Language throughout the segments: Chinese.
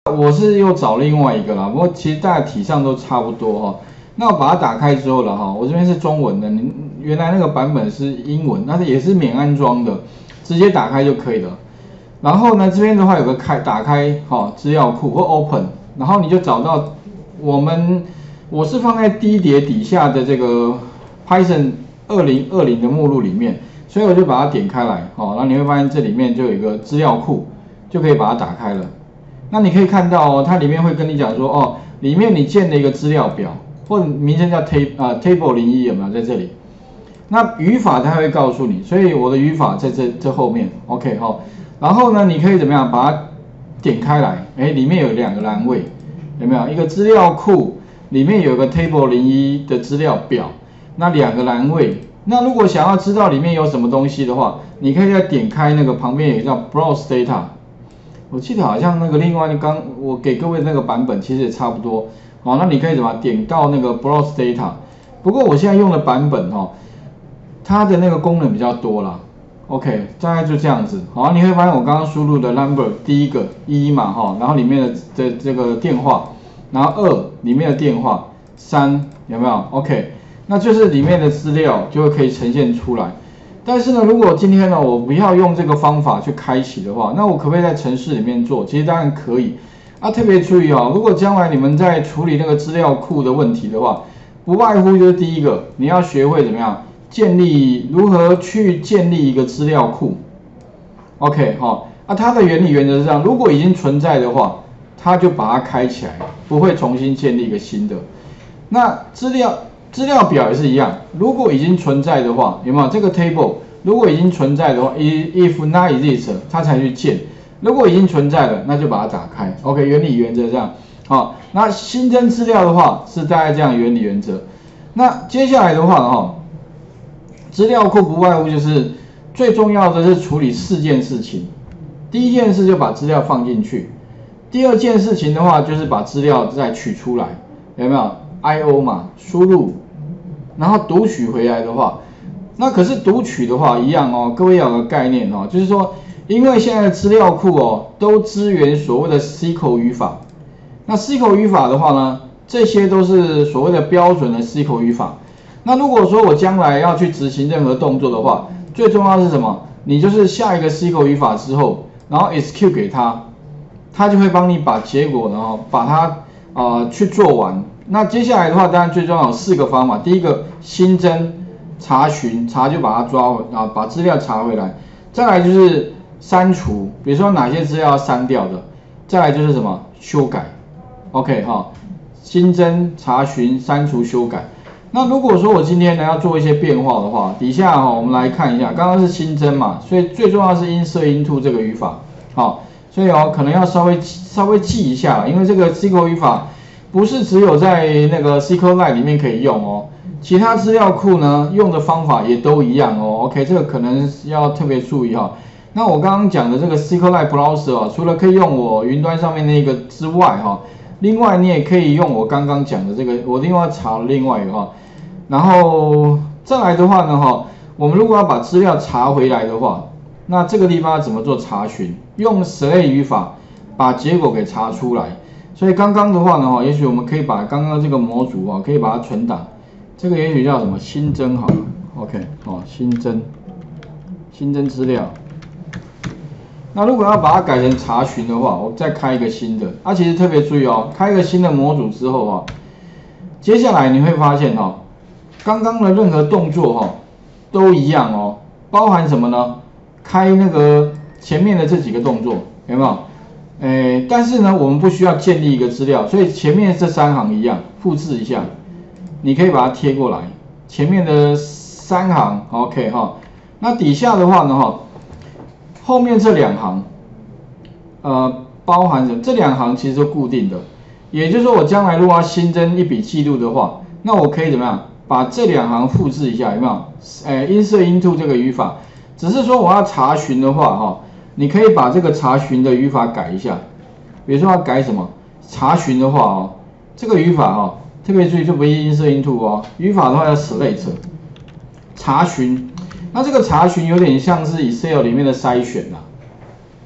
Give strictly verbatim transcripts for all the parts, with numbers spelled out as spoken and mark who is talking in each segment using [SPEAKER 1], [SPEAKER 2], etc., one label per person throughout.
[SPEAKER 1] 我是又找另外一个啦，不过其实大概体上都差不多哈。那我把它打开之后了哈，我这边是中文的，你原来那个版本是英文，但是也是免安装的，直接打开就可以了。然后呢，这边的话有个开打开哈资料库或 Open， 然后你就找到我们我是放在第一叠底下的这个 Python 二零二零的目录里面，所以我就把它点开来，好，然后你会发现这里面就有一个资料库，就可以把它打开了。那你可以看到哦，它里面会跟你讲说，哦，里面你建了一个资料表，或者名称叫 table 啊 table 零一有没有在这里？那语法它会告诉你，所以我的语法在这这后面 ，OK 好。然后呢，你可以怎么样把它点开来？哎，里面有两个栏位，有没有？一个资料库里面有个 table 零一的资料表，那两个栏位。那如果想要知道里面有什么东西的话，你可以再点开那个旁边有一个叫 browse data。我记得好像那个另外刚我给各位那个版本其实也差不多，好，那你可以怎么点到那个 browse data？ 不过我现在用的版本哈，它的那个功能比较多啦。OK， 大概就这样子。好，你会发现我刚刚输入的 number 第一个一嘛哈，然后里面的这这个电话，然后二里面的电话，三有没有 ？OK， 那就是里面的资料就会可以呈现出来。但是呢，如果今天呢我不要用这个方法去开启的话，那我可不可以在程式里面做？其实当然可以。啊，特别注意哦，如果将来你们在处理那个资料库的问题的话，不外乎就是第一个，你要学会怎么样建立，如何去建立一个资料库。OK， 好、哦，啊，它的原理原则是这样，如果已经存在的话，它就把它开起来，不会重新建立一个新的。那资料。资料表也是一样，如果已经存在的话，有没有这个 table？ 如果已经存在的话 ，if not exist， 它才去建。如果已经存在了，那就把它打开。OK， 原理原则这样。好，那新增资料的话是大概这样原理原则。那接下来的话哈，资料库不外乎就是最重要的是处理四件事情。第一件事就把资料放进去，第二件事情的话就是把资料再取出来，有没有 ？I O 嘛，输入。然后读取回来的话，那可是读取的话一样哦，各位要有个概念哦，就是说，因为现在的资料库哦都支援所谓的 S Q L 语法，那 S Q L 语法的话呢，这些都是所谓的标准的 S Q L 语法。那如果说我将来要去执行任何动作的话，最重要是什么？你就是下一个 S Q L 语法之后，然后 execute 给它，它就会帮你把结果然后把它啊、呃、去做完。那接下来的话，当然最重要有四个方法。第一个新增、查询，查就把它抓回啊，把资料查回来。再来就是删除，比如说哪些资料要删掉的。再来就是什么修改 ，OK 哈，新增、查询、删除、修改。那如果说我今天呢要做一些变化的话，底下哈我们来看一下，刚刚是新增嘛，所以最重要是 insert into 这个语法，好，所以哦可能要稍微稍微记一下，因为这个 S Q L 语法。不是只有在那个 S Q L I T E 里面可以用哦，其他资料库呢用的方法也都一样哦。OK， 这个可能要特别注意哈。那我刚刚讲的这个 S Q L I T E Browser 啊，除了可以用我云端上面那个之外哈，另外你也可以用我刚刚讲的这个，我另外查了另外一个哈。然后再来的话呢哈，我们如果要把资料查回来的话，那这个地方要怎么做查询？用 select 语法把结果给查出来。所以刚刚的话呢，哈，也许我们可以把刚刚这个模组啊，可以把它存档，这个也许叫什么新增好了 ，OK， 哦，新增，新增资料。那如果要把它改成查询的话，我再开一个新的。啊，其实特别注意哦，开一个新的模组之后啊，接下来你会发现哈，刚刚的任何动作哈都一样哦，包含什么呢？开那个前面的这几个动作，有没有？诶，但是呢，我们不需要建立一个资料，所以前面这三行一样，复制一下，你可以把它贴过来。前面的三行 ，OK 哈。那底下的话呢，哈，后面这两行，呃，包含着这两行其实都固定的，也就是说，我将来如果要新增一笔记录的话，那我可以怎么样？把这两行复制一下，有没有？诶 ，insert into 这个语法，只是说我要查询的话，哈。你可以把这个查询的语法改一下，比如说要改什么？查询的话哦，这个语法哦，特别注意就不是 insert into 哦，语法的话要 select 查询。那这个查询有点像是 Excel 里面的筛选啦，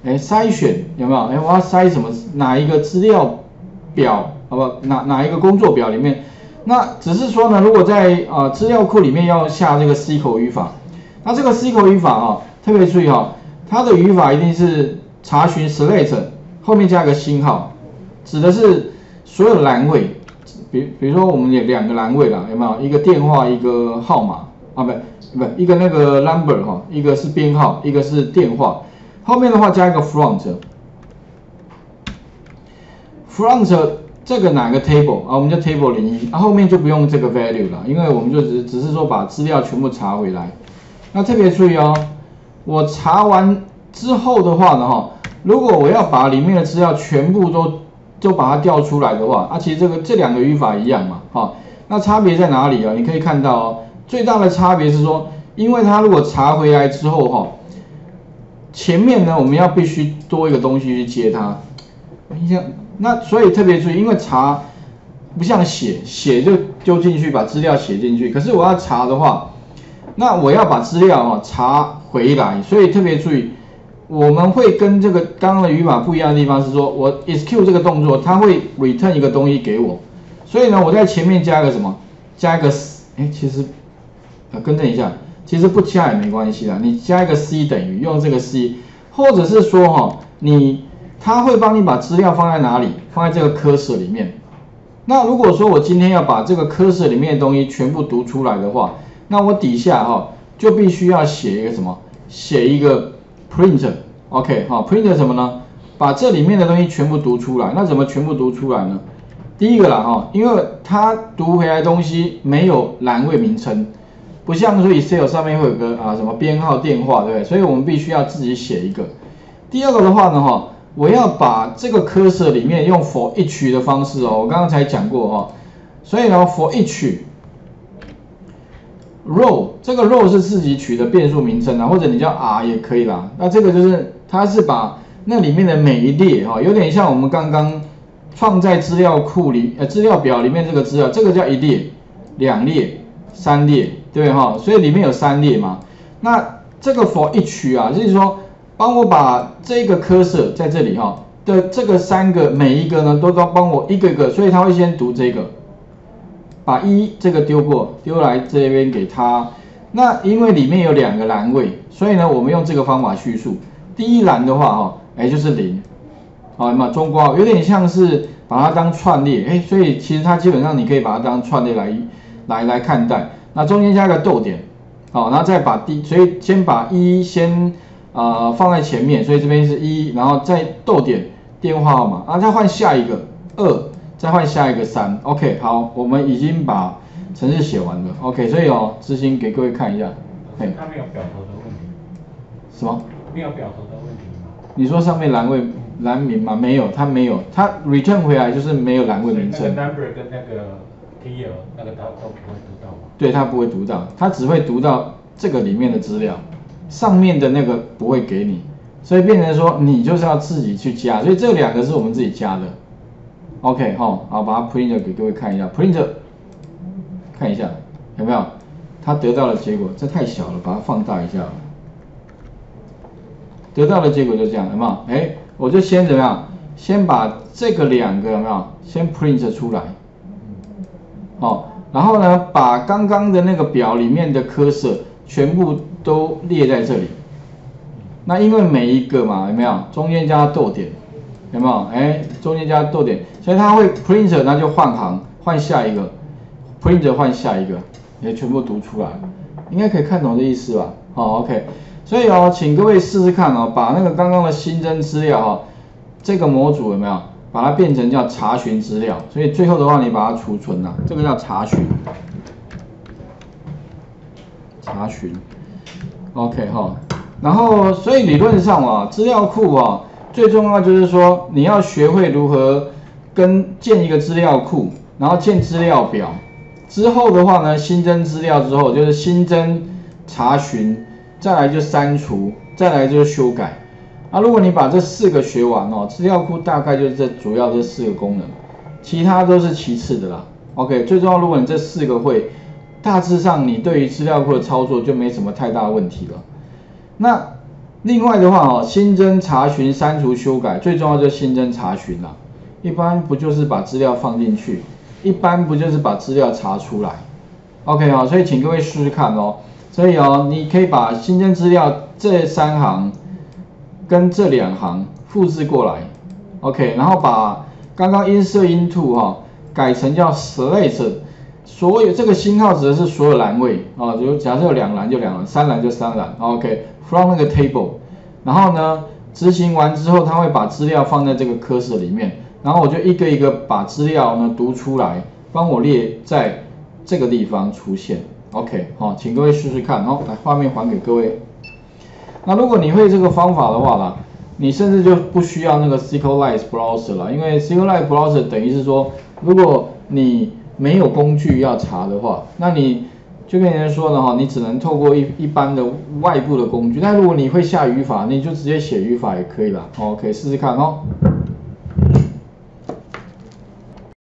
[SPEAKER 1] 哎，筛选有没有？哎，我要筛什么？哪一个资料表？好不好？哪哪一个工作表里面？那只是说呢，如果在啊、呃、资料库里面要下这个 S Q L 语法，那这个 S Q L 语法啊、哦，特别注意哈、哦，它的语法一定是查询 select 后面加一个星号，指的是所有栏位，比比如说我们有两个栏位啦，有没有？一个電話，一个号码啊，不不，一个那个 number 哈、哦，一个是编号，一个是电话。后面的话加一个 front，front 这个哪个 table 啊？我们叫 table 零一，啊后面就不用这个 value 了，因为我们就只只是说把资料全部查回来。那特别注意哦，我查完之后的话呢，哈，如果我要把里面的资料全部都就把它调出来的话，啊其实这个这两个语法一样嘛，哈，那差别在哪里啊？你可以看到哦，最大的差别是说，因为它如果查回来之后哈。前面呢，我们要必须多一个东西去接它，那所以特别注意，因为查不像写，写就丢进去把资料写进去，可是我要查的话，那我要把资料啊查回来，所以特别注意，我们会跟这个刚刚的语法不一样的地方是说，我 execute 这个动作，它会 return 一个东西给我，所以呢，我在前面加一个什么？加一个，哎，其实啊，更正一下。其实不加也没关系啦，你加一个 C 等于用这个 C， 或者是说哈、哦，你它会帮你把资料放在哪里？放在这个 cursor 里面。那如果说我今天要把这个 cursor 里面的东西全部读出来的话，那我底下哈、哦、就必须要写一个什么？写一个 print，OK， 好 ，print 什么呢？把这里面的东西全部读出来。那怎么全部读出来呢？第一个啦哈，因为它读回来的东西没有栏位名称。不像说 Excel 上面会有个啊什么编号电话，对不对？所以我们必须要自己写一个。第二个的话呢，哈，我要把这个 cursor 里面用 for each 的方式哦，我刚刚才讲过哈，所以呢 for each row 这个 row 是自己取的变数名称啊，或者你叫 R 也可以啦。那这个就是它是把那里面的每一列哈，有点像我们刚刚放在资料库里呃资料表里面这个资料，这个叫一列、两列、三列。对哈，所以里面有三列嘛。那这个 for each 啊，就是说帮我把这个 cursor 在这里哈的这个三个每一个呢，都都帮我一个一个，所以他会先读这个，把一这个丢过，丢来这边给他。那因为里面有两个栏位，所以呢，我们用这个方法叙述。第一栏的话哈，哎就是零，好嘛，中括号有点像是把它当串列，哎，所以其实它基本上你可以把它当串列来来来看待。那中间加个逗点，好，然后再把第，所以先把一先啊、呃、放在前面，所以这边是一，然后再逗点电话号码，然后再换下一个二，再换下一个三 ，OK， 好，我们已经把程式写完了 ，OK， 所以哦，执行给各位看一下，
[SPEAKER 2] 嘿，它没有表头的问题。
[SPEAKER 1] 什么？
[SPEAKER 2] 没有表头的问题吗？
[SPEAKER 1] 你说上面栏位栏名吗？没有，它没有，它 return 回来就是没有栏位名称。
[SPEAKER 2] 那个 number 跟那个 tier 那个它都不会读到吗？
[SPEAKER 1] 对，它不会读到，它只会读到这个里面的资料，上面的那个不会给你，所以变成说你就是要自己去加，所以这两个是我们自己加的。OK 哈、哦，好，把它 print 给各位看一下 ，print 看一下有没有？它得到的结果，这太小了，把它放大一下。得到的结果就这样，有没有？哎，我就先怎么样？先把这个两个有没有？先 print 出来，哦。然后呢，把刚刚的那个表里面的cursor全部都列在这里。那因为每一个嘛，有没有中间加逗点？有没有？哎，中间加逗点，所以它会 print， 那就换行，换下一个 ，print 换下一个，也全部读出来，应该可以看懂这意思吧？好 ，OK。所以哦，请各位试试看哦，把那个刚刚的新增资料哈、哦，这个模组有没有？把它变成叫查询资料，所以最后的话你把它储存了，这个叫查询，查询 ，OK 哈，然后所以理论上啊，资料库啊最重要就是说你要学会如何跟建一个资料库，然后建资料表，之后的话呢新增资料之后就是新增查询，再来就删除，再来就是修改。啊，如果你把这四个学完哦，资料库大概就是这主要这四个功能，其他都是其次的啦。OK， 最重要，如果你这四个会，大致上你对于资料库的操作就没什么太大问题了。那另外的话哦，新增、查询、删除、修改，最重要就是新增、查询啦。一般不就是把资料放进去，一般不就是把资料查出来 ？OK 哦，所以请各位试试看哦。所以哦，你可以把新增资料这三行跟这两行复制过来 ，OK， 然后把刚刚 insert into 哈、哦、改成叫 select， 所有这个星号指的是所有栏位啊，就假设有两栏就两栏，三栏就三栏 ，OK，from 那个 table， 然后呢执行完之后，它会把资料放在这个 cursor 里面，然后我就一个一个把资料呢读出来，帮我列在这个地方出现。OK， 好，请各位试试看，哦，来画面还给各位。那如果你会这个方法的话啦，你甚至就不需要那个 SQLite Browser 啦，因为 SQLite Browser 等于是说，如果你没有工具要查的话，那你就跟人家说了哈，你只能透过一一般的外部的工具。但如果你会下语法，你就直接写语法也可以啦。OK， 试试看哦。